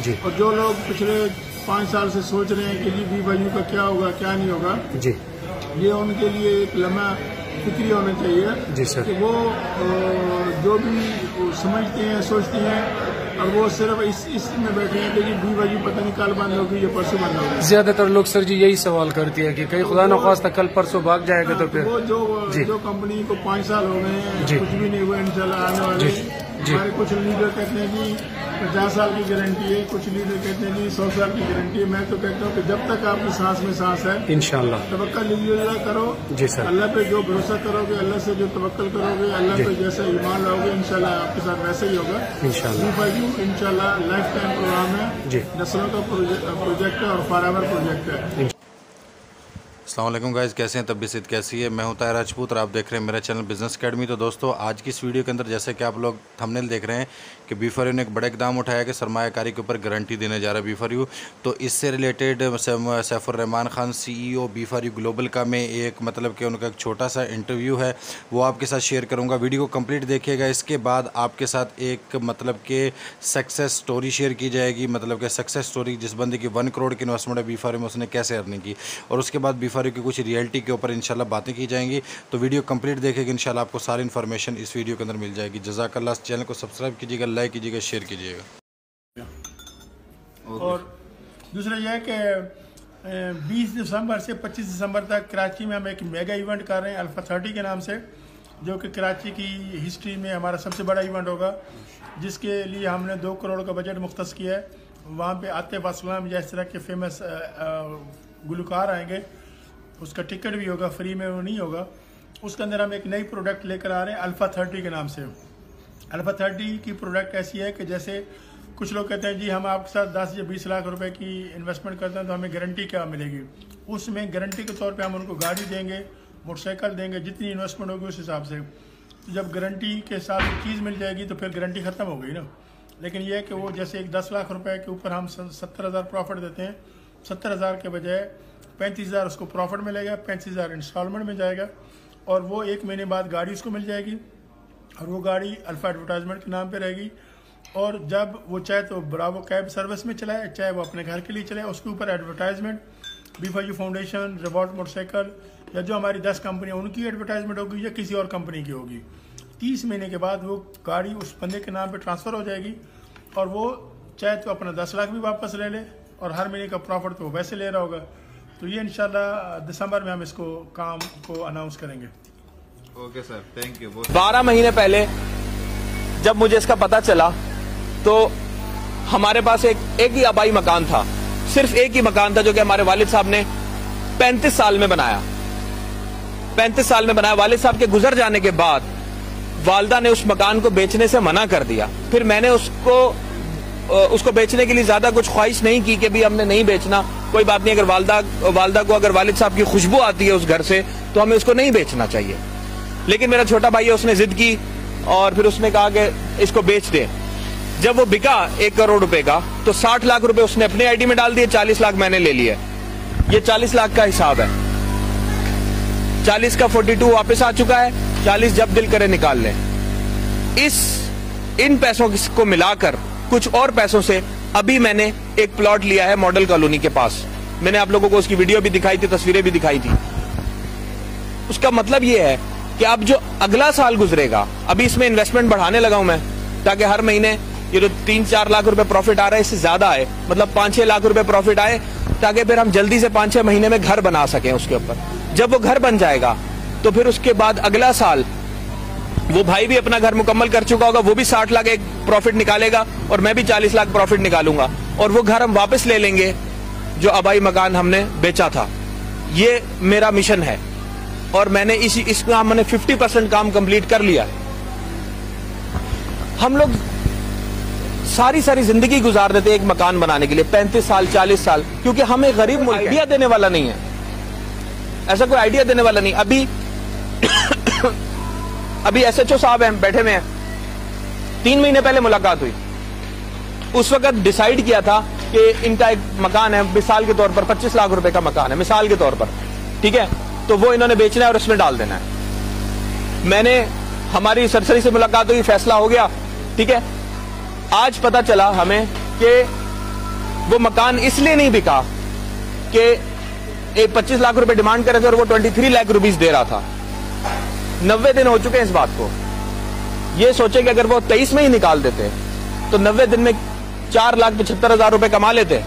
जी। और जो लोग पिछले 5 साल से सोच रहे हैं कि जी BYU का क्या होगा क्या नहीं होगा जी, ये उनके लिए एक लम्हा फिक्री होना चाहिए जी सर। कि वो जो भी वो समझते हैं सोचते हैं और वो सिर्फ इसमें बैठे हैं कि जी BYU पता नहीं कल बंद होगी या परसों बंद होगी। ज्यादातर लोग सर जी यही सवाल करते हैं कि कहीं खुदा न खास्ता कल परसों भाग जाएगा तो फिर वो जो कंपनी को 5 साल हो गए हैं कुछ भी नहीं हुआ इंशाल्लाह आने वाले हमारे कुछ लीडर कहते हैं जी 50 साल की गारंटी है, कुछ लीडर कहते हैं जी 100 साल की गारंटी है। मैं तो कहता हूँ कि जब तक आपकी सांस में सांस है इंशाल्लाह तवक्कल अल्लाह करो। जी सर। अल्लाह पे जो भरोसा करोगे, अल्लाह से जो तवक्कल करोगे, अल्लाह पे जैसा ईमान लाओगे इंशाल्लाह आपके साथ वैसे ही होगा इंशाल्लाह। BYU इंशाल्लाह लाइफ टाइम प्रोग्राम है, नस्लों का प्रोजेक्ट है और फॉरएवर प्रोजेक्ट है। अस्सलाम वालेकुम गाइस, कैसे हैं? तबीयत कैसी है? मैं हूं ताहिर राजपूत और आप देख रहे हैं मेरा चैनल बिजनेस अकेडमी। तो दोस्तों आज की इस वीडियो के अंदर जैसे कि आप लोग थंबनेल देख रहे हैं कि B4U ने एक बड़ा इकदाम उठाया कि सरमायाकारी के ऊपर गारंटी देने जा रहा है B4U। तो इससे related Saifurrahman Khan CEO B4U global का मैं एक मतलब कि उनका एक छोटा सा इंटरव्यू है वो आपके साथ शेयर करूँगा। वीडियो को कम्प्लीट देखिएगा। इसके बाद आपके साथ एक मतलब कि सक्सेस स्टोरी शेयर की जाएगी, मतलब कि सक्सेस स्टोरी जिस बंदे की 1 करोड़ की इन्वेस्टमेंट है B4U में उसने कैसे अर्निंग की, और उसके बाद B4U की कुछ रियलिटी के ऊपर इंशाल्लाह बातें की जाएंगी। तो वीडियो कंप्लीट देखेंगे, इंशाल्लाह आपको सारी इन्फॉर्मेशन इस वीडियो के अंदर मिल जाएगी। जज़ाकल्लाह। चैनल को सब्सक्राइब कीजिएगा, लाइक कीजिएगा, शेयर कीजिएगा। और दूसरा यह है कि 20 दिसंबर से 25 दिसंबर तक कराची में हम एक मेगा इवेंट कर रहे हैं अल्फा 30 के नाम से, जो कि कराची की हिस्ट्री में हमारा सबसे बड़ा इवेंट होगा, जिसके लिए हमने 2 करोड़ का बजट मुख्तस किया है। वहाँ पे आतिफ असलम या इस तरह के फेमस गुलकार आएंगे, उसका टिकट भी होगा, फ्री में वो नहीं होगा। उसके अंदर हम एक नई प्रोडक्ट लेकर आ रहे हैं अल्फा 30 के नाम से। अल्फा 30 की प्रोडक्ट ऐसी है कि जैसे कुछ लोग कहते हैं जी हम आपके साथ 10 या 20 लाख रुपए की इन्वेस्टमेंट करते हैं तो हमें गारंटी क्या मिलेगी। उसमें गारंटी के तौर पे हम उनको गाड़ी देंगे, मोटरसाइकिल देंगे, जितनी इन्वेस्टमेंट होगी उस हिसाब से। तो जब गारंटी के साथ चीज़ मिल जाएगी तो फिर गारंटी ख़त्म हो गई ना। लेकिन यह है कि वो जैसे एक 10 लाख रुपए के ऊपर हम 70,000 प्रॉफिट देते हैं, 70,000 के बजाय 35,000 उसको प्रॉफिट मिलेगा, 35,000 इंस्टॉलमेंट में जाएगा और वो 1 महीने बाद गाड़ी उसको मिल जाएगी और वो गाड़ी अल्फा एडवर्टाइजमेंट के नाम पे रहेगी। और जब वो चाहे तो ब्रावो कैब सर्विस में चलाए, चाहे वो अपने घर के लिए चलाए, उसके ऊपर advertisement B4U foundation, reward motorcycle या जो हमारी 10 कंपनियाँ उनकी एडवर्टाइजमेंट होगी या किसी और कंपनी की होगी। 30 महीने के बाद वो गाड़ी उस बंदे के नाम पे ट्रांसफ़र हो जाएगी और वो चाहे तो अपना 10 लाख भी वापस ले ले और हर महीने का प्रॉफिट तो वैसे ले रहा होगा। तो ये इंशाल्लाह दिसंबर में हम इसको काम को अनाउंस करेंगे। Okay sir, thank you. 12 महीने पहले जब मुझे इसका पता चला तो हमारे पास एक ही आबाई मकान था, सिर्फ एक ही मकान था जो कि हमारे वालिद साहब ने 35 साल में बनाया। 35 साल में बनाया। वालिद साहब के गुजर जाने के बाद वालदा ने उस मकान को बेचने से मना कर दिया। फिर मैंने उसको बेचने के लिए ज्यादा कुछ ख्वाहिश नहीं की कि भी हमने नहीं बेचना, कोई बात नहीं, अगर वालदा को अगर वालिद साहब की खुशबू आती है उस घर से तो हमें उसको नहीं बेचना चाहिए। लेकिन मेरा छोटा भाई है, उसने जिद की और फिर उसने कहा कि इसको बेच दे। जब वो बिका 1 करोड़ रुपए का तो 60 लाख रुपए उसने अपने आईडी में डाल दिए, 40 लाख मैंने ले लिए। ये 40 लाख का हिसाब है। 40 का 42 वापस आ चुका है, 40 जब दिल करे निकाल ले। इन पैसों को मिलाकर कुछ और पैसों से अभी मैंने एक प्लॉट लिया है मॉडल कॉलोनी के पास। मैंने आप लोगों को उसकी वीडियो भी दिखाई थी, तस्वीरें भी दिखाई थी। उसका मतलब ये है कि अब जो अगला साल गुजरेगा, अभी इसमें इन्वेस्टमेंट बढ़ाने लगा हूं मैं ताकि हर महीने ये जो 3-4 लाख रुपए प्रॉफिट आ रहा है इससे ज्यादा आए, मतलब 5-6 लाख रुपए प्रॉफिट आए, ताकि फिर हम जल्दी से 5-6 महीने में घर बना सकें उसके ऊपर। जब वो घर बन जाएगा तो फिर उसके बाद अगला साल वो भाई भी अपना घर मुकम्मल कर चुका होगा, वो भी 60 लाख एक प्रॉफिट निकालेगा और मैं भी 40 लाख प्रॉफिट निकालूंगा और वो घर हम वापस ले लेंगे जो आबाई मकान हमने बेचा था। ये मेरा मिशन है और मैंने इसका मैंने 50% काम कंप्लीट कर लिया। हम लोग सारी जिंदगी गुजार देते एक मकान बनाने के लिए, 35 साल 40 साल, क्योंकि हमें गरीब मुल्क आइडिया देने वाला नहीं है, ऐसा कोई आइडिया देने वाला नहीं। अभी SHO साहब हैं, बैठे हुए हैं, 3 महीने पहले मुलाकात हुई। उस वक्त डिसाइड किया था कि इनका एक मकान है, मिसाल के तौर पर 25 लाख रुपए का मकान है, मिसाल के तौर पर, ठीक है, तो वो इन्होंने बेचना है और उसमें डाल देना है। मैंने हमारी सरसरी से मुलाकात हुई, फैसला हो गया, ठीक है। आज पता चला हमें कि वो मकान इसलिए नहीं बिका कि 25 लाख रुपए डिमांड करे थे और वो 23 लाख रुपीस दे रहा था। 90 दिन हो चुके हैं इस बात को। ये सोचे कि अगर वो 23 में ही निकाल देते तो 90 दिन में 4,75,000 रुपए कमा लेते।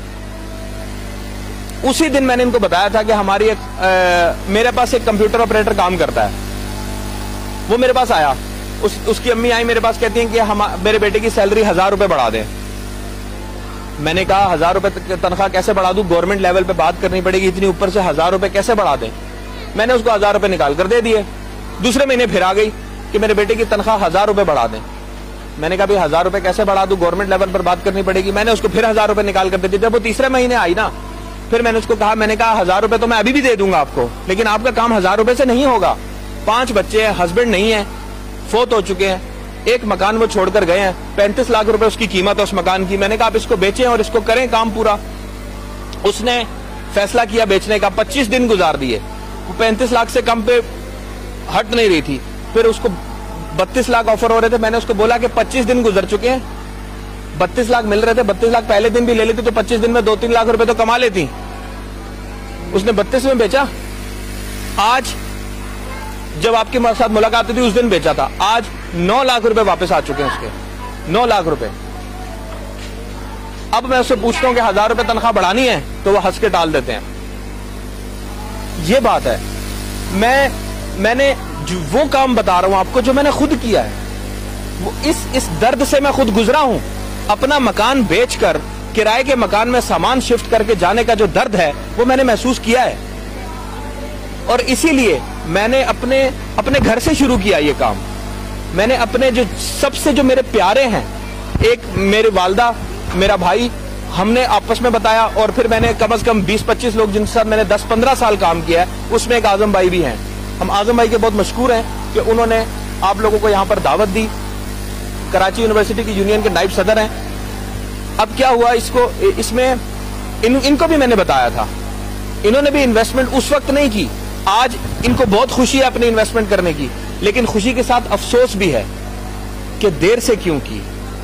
उसी दिन मैंने इनको बताया था कि हमारी मेरे पास एक कंप्यूटर ऑपरेटर काम करता है। वो मेरे पास आया, उसकी अम्मी आई मेरे पास, कहती हैं कि मेरे बेटे की सैलरी 1,000 रुपए बढ़ा दें। मैंने कहा 1,000 रुपए तनख्वाह कैसे बढ़ा दूं, गवर्नमेंट लेवल पे बात करनी पड़ेगी, इतनी ऊपर से 1,000 रुपए कैसे बढ़ा दें। मैंने उसको 1,000 रुपए निकाल कर दे दिए। दूसरे महीने फिर आ गई कि मेरे बेटे की तनख्वाह 1,000 रुपए बढ़ा दें। मैंने कहा भाई 1,000 रुपए कैसे बढ़ा दूं, गवर्नमेंट लेवल पर बात करनी पड़ेगी। मैंने उसको फिर 1,000 रुपए निकाल कर दे दिए। जब वो तीसरे महीने आई ना, फिर मैंने उसको कहा, मैंने कहा 1,000 रुपए तो मैं अभी भी दे दूंगा आपको, लेकिन आपका काम 1,000 रुपए से नहीं होगा। 5 बच्चे हैं, हस्बैंड नहीं है, फोत हो चुके हैं, एक मकान वो छोड़कर गए हैं, 35 लाख रुपए उसकी कीमत है उस मकान की। मैंने कहा आप इसको बेचें और इसको करें काम पूरा। उसने फैसला किया बेचने का। 25 दिन गुजार दिए, वो 35 लाख से कम पे हट नहीं रही थी। फिर उसको 32 लाख ऑफर हो रहे थे। मैंने उसको बोला कि 25 दिन गुजर चुके हैं, 32 लाख मिल रहे थे, 32 लाख पहले दिन भी ले लेती तो 25 दिन में 2-3 लाख रुपए तो कमा लेती। उसने 32 में बेचा। आज जब आपके साथ मुलाकात हुई थी उस दिन बेचा था। आज 9 लाख रुपए वापस आ चुके हैं उसके, 9 लाख रुपए। अब मैं उससे पूछता हूं कि 1,000 रुपए तनख्वाह बढ़ानी है तो वो हंस के टाल देते हैं। ये बात है। मैंने वो काम बता रहा हूं आपको जो मैंने खुद किया है। वो इस दर्द से मैं खुद गुजरा हूं। अपना मकान बेचकर किराए के मकान में सामान शिफ्ट करके जाने का जो दर्द है वो मैंने महसूस किया है। और इसीलिए मैंने अपने घर से शुरू किया ये काम। मैंने अपने जो मेरे प्यारे हैं, एक मेरी वालदा, मेरा भाई, हमने आपस में बताया। और फिर मैंने कम से कम 20-25 लोग जिनके साथ मैंने 10-15 साल काम किया है, उसमें एक आजम भाई भी हैं। हम आजम भाई के बहुत मशहूर हैं कि उन्होंने आप लोगों को यहाँ पर दावत दी। कराची यूनिवर्सिटी की यूनियन के नायब सदर हैं। अब क्या हुआ, इनको भी मैंने बताया था। इन्होंने भी इन्वेस्टमेंट उस वक्त नहीं की। आज इनको बहुत खुशी है अपनी इन्वेस्टमेंट करने की, लेकिन खुशी के साथ अफसोस भी है कि देर से क्यों की।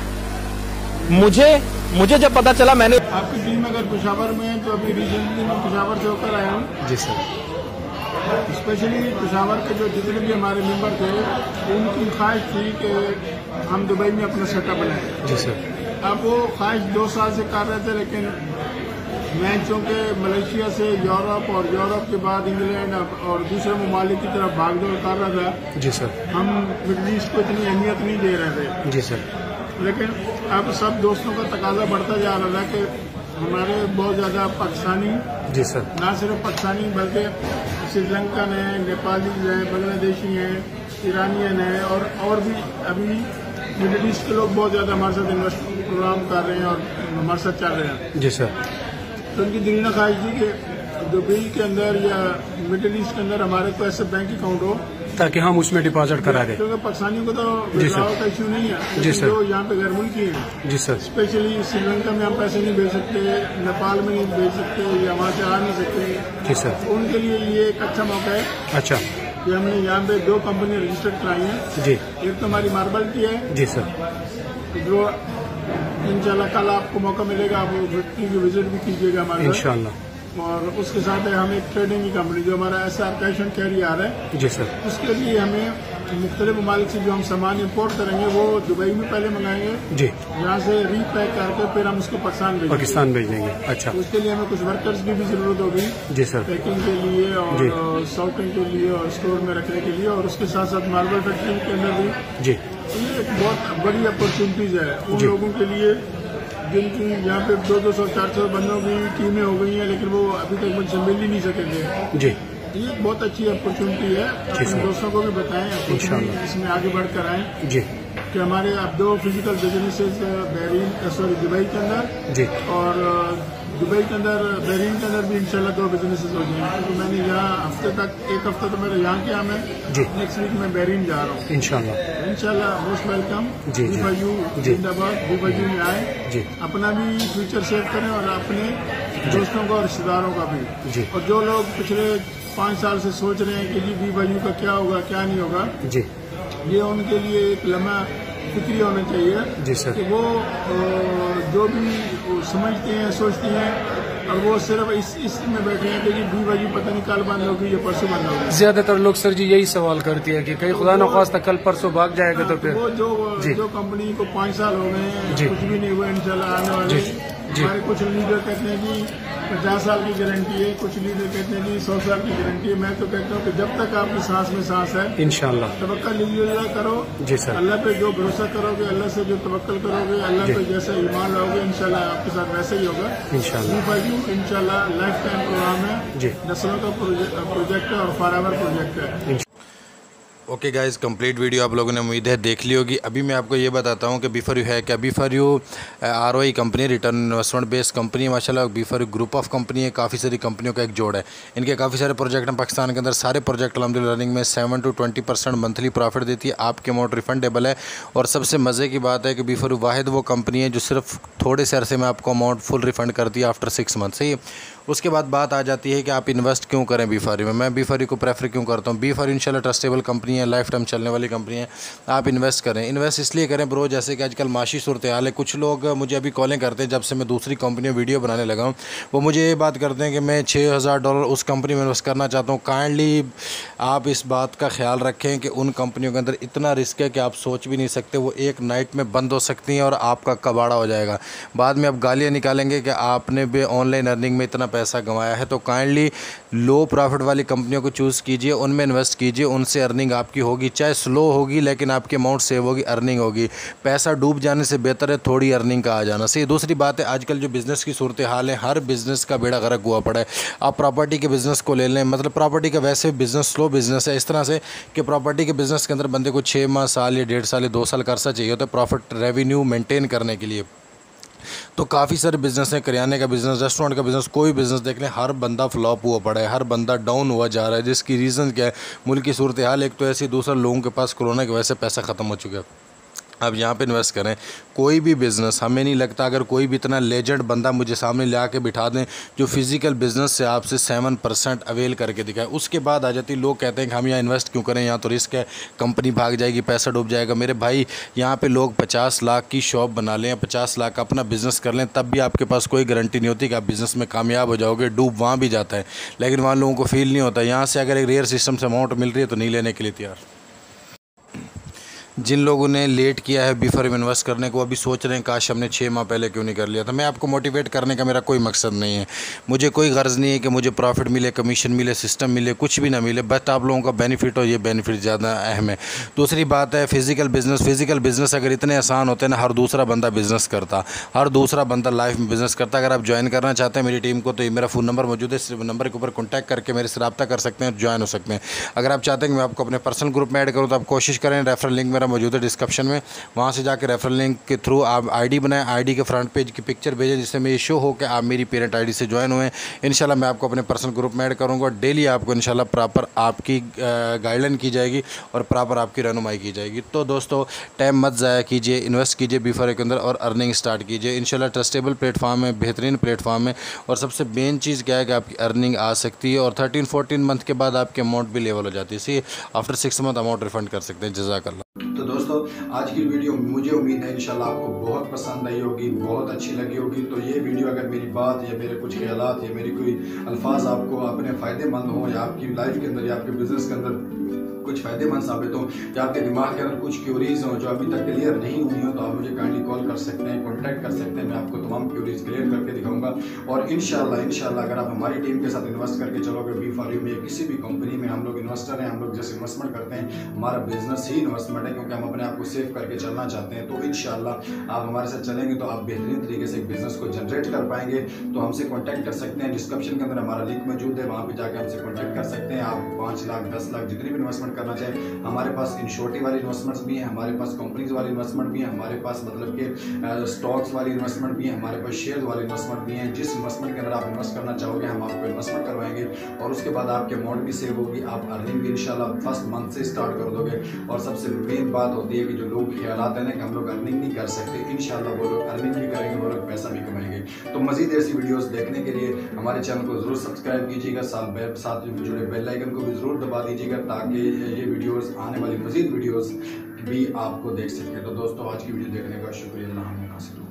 मुझे जब पता चला, मैंने आपकी टीम अगर पेशावर में है तो अभी रिसेंटली मैं पेशावर से होकर आया हूँ। जी सर। स्पेशली पेशावर के जो जितने भी हमारे मेंबर थे उनकी ख्वाहिश थी कि हम दुबई में अपना सेटअप बनाएं। जी सर। अब वो ख्वाहिश 2 साल से कर रहे थे, लेकिन मैं चूँकि मलेशिया से यूरोप और यूरोप के बाद इंग्लैंड और दूसरे ममालिक की तरफ भागदौड़ कर रहा था। जी सर। हम मिडल ईस्ट को इतनी अहमियत नहीं दे रहे थे। जी सर। लेकिन अब सब दोस्तों का तकाजा बढ़ता जा रहा था कि हमारे बहुत ज़्यादा पाकिस्तानी, जी सर, ना सिर्फ पाकिस्तानी बल्कि श्रीलंकन है, नेपाली है, बांग्लादेशी हैं, ईरानियन है और भी अभी मिडल ईस्ट के लोग बहुत ज़्यादा हमारे साथ इन्वेस्टमेंट प्रोग्राम कर रहे हैं और हमारे साथ चल रहे हैं। जी सर। तो उनकी दिलीना ख्वाहिश थी कि दुबई के अंदर या मिडिल ईस्ट के अंदर हमारे को ऐसे बैंक अकाउंट हो ताकि हम उसमें डिपॉजिट करा दें। क्योंकि पाकिस्तानियों को तो विड्रॉल का इश्यू नहीं है। जी सर। जो यहाँ पे गैर मुल्की हैं, जी सर, स्पेशली श्रीलंका में हम पैसे नहीं भेज सकते, नेपाल में नहीं भेज सकते या वहाँ से आ नहीं सकते। जी सर। उनके लिए ये एक अच्छा मौका है। अच्छा। कि हमने यहाँ पे 2 कंपनी रजिस्टर्ड कराई हैं। जी। एक तो हमारी मार्बल की है। जी सर। जो इंशाल्लाह कल आपको मौका मिलेगा, आप फैक्ट्री की विजिट भी कीजिएगा हमारे साथ। इंशाल्लाह। और उसके साथ है हम एक ट्रेडिंग की कंपनी जो हमारा SR कैश एंड कैरी आ रहा है। जी सर। उसके लिए हमें मुख्तलिफ ममालिक से जो हम सामान इम्पोर्ट करेंगे वो दुबई में पहले मंगाएंगे। जी। यहाँ से रीपैक करके फिर हम उसको पाकिस्तान भेज देंगे। अच्छा। उसके लिए हमें कुछ वर्कर्स की भी जरूरत होगी। जी सर। पैकिंग के लिए और सॉर्टिंग के लिए और स्टोर में रखने के लिए, और उसके साथ साथ मार्बल फैक्ट्री के अंदर भी। जी। ये एक बहुत बड़ी अपॉर्चुनिटीज है उन लोगों के लिए जिनकी यहाँ पे 200-400 बंदों की टीमें हो गई हैं, लेकिन वो अभी तक मुझसे मिल ही नहीं सकेंगे। जी। ये बहुत अच्छी अपॉर्चुनिटी है। अपने दोस्तों को भी बताएं, इसमें आगे बढ़कर आएं। जी। कि हमारे अब 2 फिजिकल बिजनेसेस दुबई के अंदर। जी। और दुबई के अंदर बहरीन के अंदर भी इंशाल्लाह 2 बिजनेसेस हो जाएंगे। तो मैंने यहाँ हफ्ते तक, 1 हफ्ता तो मेरा यहाँ किया मैं। जी। नेक्स्ट वीक मैं बहरीन जा रहा हूँ। इंशाल्लाह मोस्ट वेलकम। जी। यू जिंदाबाद। यू में आए। जी। अपना भी फ्यूचर सेव करें और अपने दोस्तों का और रिश्तेदारों का भी। जी। और जो लोग पिछले 5 साल से सोच रहे हैं कि जी BYU का क्या होगा क्या नहीं होगा, जी, ये उनके लिए एक लम्हा फिक्री होना चाहिए जी सर। कि वो जो भी वो समझते हैं सोचते हैं और वो सिर्फ इसमें बैठे हैं कि बी बाजी पता नहीं कल बंद होगी या परसों बंद होगी। ज्यादातर लोग सर जी यही सवाल करते हैं कि कहीं खुदा न खास्ता कल परसों भाग जाएगा तो फिर वो जो कंपनी को 5 साल हो गए हैं जी। कुछ भी नहीं हुआ इंशाल्लाह आने वाले जी। हमारे कुछ लीडर कहते हैं कि 50 साल की गारंटी है, कुछ लीडर कहते हैं कि 100 साल की गारंटी है। मैं तो कहता हूँ कि जब तक आपकी सांस में सांस है इंशाल्लाह तवक्कल लिल्लाह करो। जी सर। अल्लाह पे जो भरोसा करोगे, अल्लाह से जो तवक्कल करोगे, अल्लाह पे जैसा ईमान लाओगे इंशाल्लाह आपके साथ वैसे ही होगा इंशाल्लाह। इंशाल्लाह लाइफ टाइम प्रोग्राम है जी। नस्लों का प्रोजेक्ट है और फॉरएवर प्रोजेक्ट है। ओके गाइस, कंप्लीट वीडियो आप लोगों ने उम्मीद है देख ली होगी। अभी मैं आपको ये बताता हूँ कि B4U है क्या। B4U ROI company, return investment based company है माशाल्लाह। B4U ग्रुप ऑफ कंपनी है, काफ़ी सारी कंपनियों का एक जोड़ है। इनके काफ़ी सारे प्रोजेक्ट हैं पाकिस्तान के अंदर। सारे प्रोजेक्ट अल्हम्दुलिल्लाह रनिंग में 7 to 20% मंथली प्रॉफिट देती है। आपके अमाउंट रिफंडेबल है। और सबसे मज़े की बात है कि B4U वाहिद वो कंपनी है जो सिर्फ थोड़े से अरसे में आपको अमाउंट फुल रिफंड करती है आफ्टर 6 मंथ। सही है। उसके बाद बात आ जाती है कि आप इन्वेस्ट क्यों करें B4U में। मैं B4U को प्रेफर क्यों करता हूँ। B4U इंशाल्लाह ट्रस्टेबल कंपनी है, लाइफ टाइम चलने वाली कंपनी है। आप इन्वेस्ट करें। इन्वेस्ट इसलिए करें ब्रो, जैसे कि आजकल माशी सूरत हाल है। कुछ लोग मुझे अभी कॉलें करते हैं जब से मैं दूसरी कंपनी में वीडियो बनाने लगा हूँ। वो मुझे ये बात करते हैं कि मैं $6000 उस कंपनी में इन्वेस्ट करना चाहता हूँ। काइंडली आप इस बात का ख्याल रखें कि उन कंपनियों के अंदर इतना रिस्क है कि आप सोच भी नहीं सकते। वो एक नाइट में बंद हो सकती हैं और आपका कबाड़ा हो जाएगा। बाद में आप गालियाँ निकालेंगे कि आपने भी ऑनलाइन अर्निंग में इतना पैसा गंवाया है। तो काइंडली लो प्रॉफिट वाली कंपनियों को चूज़ कीजिए, उनमें इन्वेस्ट कीजिए। उनसे अर्निंग आपकी होगी, चाहे स्लो होगी लेकिन आपकी अमाउंट सेव होगी, अर्निंग होगी। पैसा डूब जाने से बेहतर है थोड़ी अर्निंग का आ जाना। सही। दूसरी बात है, आजकल जो बिज़नेस की सूरत हाल है, हर बिज़नेस का बेड़ा गर्क हुआ पड़ा है। आप प्रॉपर्टी के बिज़नेस को ले लें, मतलब प्रॉपर्टी का वैसे बिज़नेस स्लो बिज़नेस है इस तरह से कि प्रॉपर्टी के बिज़नेस के अंदर बंदे को 6 माह, साल या 1.5 साल या 2 साल का अरसा चाहिए होता है प्रॉफिट रेवेन्यू मेंटेन करने के लिए। तो काफ़ी सारे बिज़नेस हैं, करियाने का बिज़नेस, रेस्टोरेंट का बिज़नेस, कोई बिज़नेस देख लें, हर बंदा फ्लॉप हुआ पड़ा है, हर बंदा डाउन हुआ जा रहा है। जिसकी रीज़न क्या है, मुल्क की सूरत हाल एक तो ऐसी, दूसरा लोगों के पास कोरोना की वजह से पैसा ख़त्म हो चुका है। अब यहाँ पे इन्वेस्ट करें। कोई भी बिज़नेस, हमें नहीं लगता अगर कोई भी इतना लेजेंड बंदा मुझे सामने ले आके बिठा दें जो फिज़िकल बिज़नेस से आपसे 7% अवेल करके दिखाए। उसके बाद आ जाती, लोग कहते हैं कि हम यहाँ इन्वेस्ट क्यों करें, यहाँ तो रिस्क है, कंपनी भाग जाएगी, पैसा डूब जाएगा। मेरे भाई, यहाँ पे लोग 50 लाख की शॉप बना लें, 50 लाख का अपना बिज़नेस कर लें, तब भी आपके पास कोई गारंटी नहीं होती कि आप बिज़नेस में कामयाब हो जाओगे। डूब वहाँ भी जाता है, लेकिन वहाँ लोगों को फील नहीं होता। यहाँ से अगर एक रेयर सिस्टम से अमाउंट मिल रही है तो नहीं लेने के लिए तैयार। जिन लोगों ने लेट किया है B4U में इन्वेस्ट करने को, अभी सोच रहे हैं काश हमने 6 माह पहले क्यों नहीं कर लिया था। मैं आपको मोटिवेट करने का मेरा कोई मकसद नहीं है। मुझे कोई गर्ज़ नहीं है कि मुझे प्रॉफिट मिले, कमीशन मिले, सिस्टम मिले, कुछ भी ना मिले, बस आप लोगों का बेनिफिट हो, ये बेनिफिट ज़्यादा अहम है। दूसरी बात है फ़िज़िकल बिज़नेस अगर इतने आसान होते हैं ना, हर दूसरा बंदा बिज़नेस करता, हर दूसरा बंदा लाइफ में बिज़नेस करता। अगर आप ज्वाइन करना चाहते हैं मेरी टीम को तो ये मेरा फ़ोन नंबर मौजूद है, इस नंबर के ऊपर कॉन्टैक्ट करके मेरे से रब्ता कर सकते हैं, ज्वाइन हो सकते हैं। अगर आप चाहते हैं कि मैं आपको अपने पर्सनल ग्रुप में ऐड करूँ तो आप कोशिश करें, रेफरल लिंक मेरा मौजूद है डिस्क्रिप्शन में, वहाँ से जाकर रेफरल लिंक के थ्रू आप आईडी बनाएं, आईडी के फ्रंट पेज की पिक्चर भेजें जिससे मैं ये शो हो कि आप मेरी पेरेंट आईडी से ज्वाइन हुए हैं। इंशाल्लाह मैं आपको अपने पर्सनल ग्रुप में ऐड करूँगा। डेली आपको इंशाल्लाह प्रॉपर आपकी गाइडलाइन की जाएगी और प्रॉपर आपकी रहनुमाई की जाएगी। तो दोस्तों, टाइम मत ज़ाया कीजिए, इन्वेस्ट कीजिए B4U के अंदर और अर्निंग स्टार्ट कीजिए। इंशाल्लाह ट्रस्टेबल प्लेटफॉर्म है, बेहतरीन प्लेटफॉर्म है। और सबसे मेन चीज़ क्या है कि आपकी अर्निंग आ सकती है और 13-14 मंथ के बाद आपकी अमाउंट भी लेवल हो जाती है। See after 6 month amount refund कर सकते हैं। जज़ाकल्लाह। तो दोस्तों, आज की वीडियो मुझे उम्मीद है इंशाल्लाह आपको बहुत पसंद आई होगी, बहुत अच्छी लगी होगी। तो ये वीडियो अगर मेरी बात या मेरे कुछ ख्यालात या मेरी कोई अल्फाज आपको अपने फ़ायदेमंद हो या आपकी लाइफ के अंदर या आपके बिजनेस के अंदर कुछ फ़ायदेमंद साबित हो या आपके दिमाग के अंदर कुछ क्यूरीज हो जो अभी तक क्लियर नहीं हुई हो, तो आप मुझे काइंडली कॉल कर सकते हैं, कॉन्टैक्ट कर सकते हैं। मैं आपको तमाम क्यूरीज क्लियर करके दिखाऊंगा। और इंशाल्लाह अगर आप हमारी टीम के साथ इन्वेस्ट करके चलोगे B4U में, किसी भी कंपनी में, हम लोग इन्वेस्टर हैं, हम लोग जैसे इन्वेस्टमेंट करते हैं, हमारा बिजनेस ही इन्वेस्टमेंट है क्योंकि हम अपने आप को सेव करके चलना चाहते हैं। तो इंशाल्लाह आप हमारे साथ चलेंगे तो आप बेहतरीन तरीके से एक बिजनेस को जनरेट कर पाएंगे। तो हमसे कॉन्टैक्ट कर सकते हैं, डिस्क्रिप्शन के अंदर हमारा लिंक मौजूद है, वहाँ पे जाकर हमसे कॉन्टैक्ट कर सकते हैं। आप 5 लाख 10 लाख जितनी भी इन्वेस्टमेंट करना चाहें, हमारे पास इंश्योरिटी वाली इन्वेस्टमेंट्स भी हैं, हमारे पास कंपनीज वाली इन्वेस्टमेंट भी है, हमारे पास मतलब कि स्टॉक्स वाली इन्वेस्टमेंट भी है, हमारे पास शेयर वाली इन्वेस्टमेंट भी है। जिस इन्वेस्टमेंट के अंदर आप इन्वेस्ट करना चाहोगे हम आपको इन्वेस्टमेंट करवाएंगे और उसके बाद आपके अमाउंट भी सेव होगी, आप अर्निंग भी इंशाल्लाह फर्स्ट मंथ से स्टार्ट कर दोगे। और सबसे मेन बात होती होती है कि जो लोग ख्यालात हैं ना कि हम लोग अर्निंग नहीं कर सकते, इंशाल्लाह वो लोग अर्निंग भी करेंगे, वो लोग पैसा भी कमाएंगे। तो मजीद ऐसी वीडियोस देखने के लिए हमारे चैनल को जरूर सब्सक्राइब कीजिएगा, साथ जुड़े बेल आइकन को भी जरूर दबा दीजिएगा ताकि ये वीडियोस, आने वाली मजीद वीडियोस भी आपको देख सकें। तो दोस्तों आज की वीडियो देखने का शुक्रिया, अल्लाह हाफ़िज़।